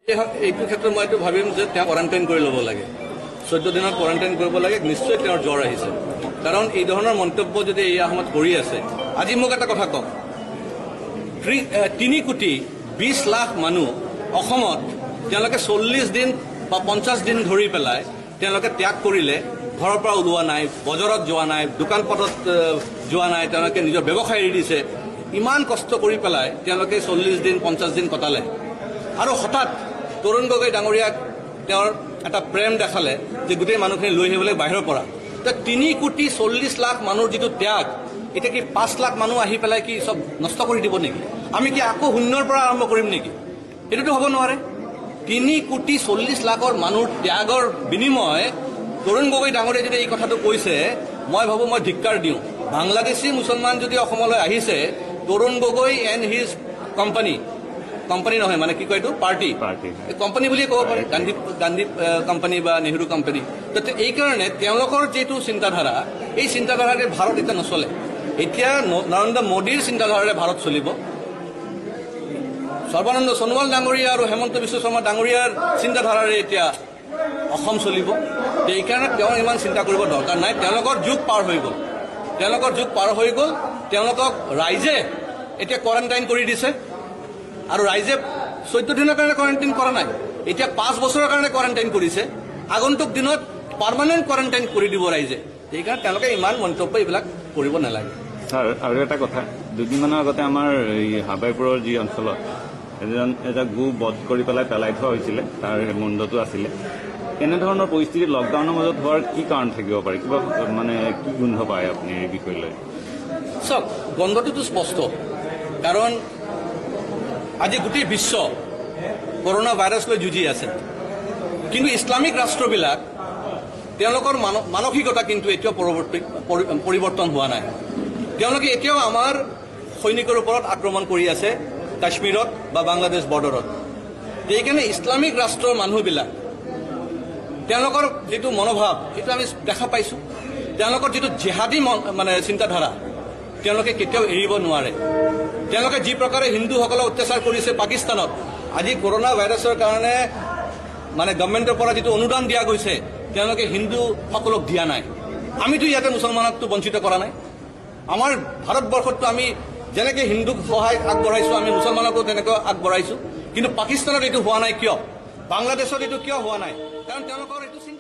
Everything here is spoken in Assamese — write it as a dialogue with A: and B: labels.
A: এইটো ক্ষেত্ৰত মই এইটো ভাবিম যে তেওঁ কোৱাৰেণ্টাইন কৰি ল'ব লাগে 14 দিনৰ কোৱাৰেণ্টাইন কৰিব লাগে নিশ্চয় তেওঁৰ জ্বৰ আহিছে কাৰণ এই ধৰণৰ মন্তব্য যদি এই সময়ত কৰি আছে আজি মোক এটা কথা কওক 3 কোটি 20 লাখ মানুহ অসমত তেওঁলোকে 40 দিন বা 50 দিন ধৰি পেলাই তেওঁলোকে ত্যাগ কৰিলে ঘৰৰ পৰা ওলোৱা নাই বজাৰত যোৱা নাই দোকান পথত যোৱা নাই তেওঁলোকে নিজৰ ব্যৱসায় এৰি দিছে ইমান কষ্ট কৰি পেলাই তেওঁলোকে 40 দিন 50 দিন কটালে আৰু হঠাৎ তৰুণ গগৈ ডাঙৰীয়াক তেওঁৰ এটা প্ৰেম দেখালে যে গোটেই মানুহখিনি লৈ আহিবলৈ বাহিৰৰ পৰা 3 কোটি 40 লাখ মানুহৰ যিটো ত্যাগ এটা কি 5 লাখ মানুহ আহি পেলাই কি সব নষ্ট কৰি দিব নেকি আমি কি আকৌ শূন্যৰ পৰা আৰম্ভ কৰিম নেকি এটোটো হ'ব নোৱাৰে 3 কোটি 40 লাখৰ মানুহৰ ত্যাগৰ বিনিময় তৰুণ গগৈ ডাঙৰীয়া যদি এই কথাটো কৈছে মই ভাবো মই ধিক্কাৰ দিওঁ বাংলাদেশী মুছলমান যদি অসমলৈ আহিছে Tarun Gogoi and his company নহয় মানে কি কয় এইটো পাৰ্টি কোম্পানী বুলিয়ে ক'ব পাৰি গান্ধী কোম্পানী বা নেহৰু কোম্পানী তো এই কাৰণে তেওঁলোকৰ যিটো চিন্তাধাৰা এই চিন্তাধাৰাৰে ভাৰত এতিয়া নচলে এতিয়া নৰেন্দ্ৰ মোদীৰ চিন্তাধাৰাৰে ভাৰত চলিব সৰ্বানন্দ সোণোৱাল ডাঙৰীয়া আৰু হেমন্ত বিশ্ব শৰ্মা ডাঙৰীয়াৰ চিন্তাধাৰাৰে এতিয়া অসম চলিব এইকাৰণে তেওঁ ইমান চিন্তা কৰিব দৰকাৰ নাই তেওঁলোকৰ যুগ পাৰ হৈ গ'ল তেওঁলোকক ৰাইজে এতিয়া কোৱাৰেণ্টাইন কৰি দিছে আৰু ৰাইজে 14 দিনৰ কাৰণে কোৱাৰেণ্টাইন কৰা নাই এতিয়া 5 বছৰৰ কাৰণে কোৱাৰেণ্টাইন কৰিছে আগন্তুক দিনত পাৰ্মানেণ্ট কোৱাৰেণ্টাইন কৰি দিব ৰাইজে এইকাৰণে তেওঁলোকে ইমান মন্তব্য এইবিলাক কৰিব নালাগে
B: স্যাৰ আৰু এটা কথা দুদিনমানৰ আগতে আমাৰ এই হাবাইপুৰৰ যি অঞ্চলত এটা গু বধ কৰি পেলাই থোৱা হৈছিলে তাৰ মুণ্ডটো আছিলে এনেধৰণৰ পৰিস্থিতি লকডাউনৰ মাজত হোৱাৰ কি কাৰণ থাকিব পাৰে কিবা মানে কি গোন্ধ পায় আপুনি এই বিষয়লৈ
A: চাওক গন্ধটোতো স্পষ্ট কাৰণ আজি গোটেই বিশ্ব কৰোনা ভাইৰাছ লৈ যুঁজি আছে কিন্তু ইছলামিক ৰাষ্ট্ৰবিলাক তেওঁলোকৰ মানসিকতা কিন্তু এতিয়াও পৰিৱৰ্তন হোৱা নাই তেওঁলোকে এতিয়াও আমাৰ সৈনিকৰ ওপৰত আক্ৰমণ কৰি আছে কাশ্মীৰত বা বাংলাদেশ বৰ্ডাৰত এইকাৰণে ইছলামিক ৰাষ্ট্ৰৰ মানুহবিলাক তেওঁলোকৰ যিটো মনোভাৱ এইটো আমি দেখা পাইছোঁ তেওঁলোকৰ যিটো জিহাদী মানে চিন্তাধাৰা তেওঁলোকে কেতিয়াও এৰিব নোৱাৰে তেওঁলোকে যি প্ৰকাৰে হিন্দুসকলক অত্যাচাৰ কৰিছে পাকিস্তানত আজি কৰোনা ভাইৰাছৰ কাৰণে মানে গভৰ্ণমেণ্টৰ পৰা যিটো অনুদান দিয়া গৈছে তেওঁলোকে হিন্দুসকলক দিয়া নাই আমিতো ইয়াতে মুছলমানকতো বঞ্চিত কৰা নাই আমাৰ ভাৰতবৰ্ষততো আমি যেনেকৈ হিন্দুক সহায় আগবঢ়াইছোঁ আমি মুছলমানকো তেনেকৈ আগবঢ়াইছোঁ কিন্তু পাকিস্তানত এইটো হোৱা নাই কিয় বাংলাদেশত এইটো কিয় হোৱা নাই কাৰণ তেওঁলোকৰ এইটো